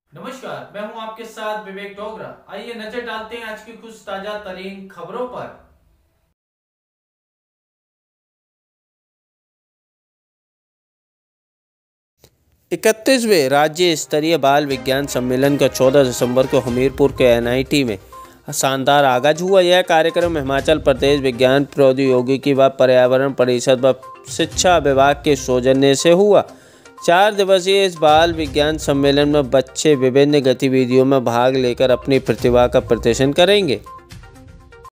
नमस्कार, मैं हूं आपके साथ विवेक डोगरा। आइए नजर डालते हैं आज की कुछ ताजा तरीन खबरों पर। 31वें राज्य स्तरीय बाल विज्ञान सम्मेलन का 14 दिसंबर को हमीरपुर के NIT में शानदार आगाज हुआ। यह कार्यक्रम हिमाचल प्रदेश विज्ञान प्रौद्योगिकी व पर्यावरण परिषद व शिक्षा विभाग के सौजन्य से हुआ। 4 दिवसीय इस बाल विज्ञान सम्मेलन में बच्चे विभिन्न गतिविधियों में भाग लेकर अपनी प्रतिभा का प्रदर्शन करेंगे।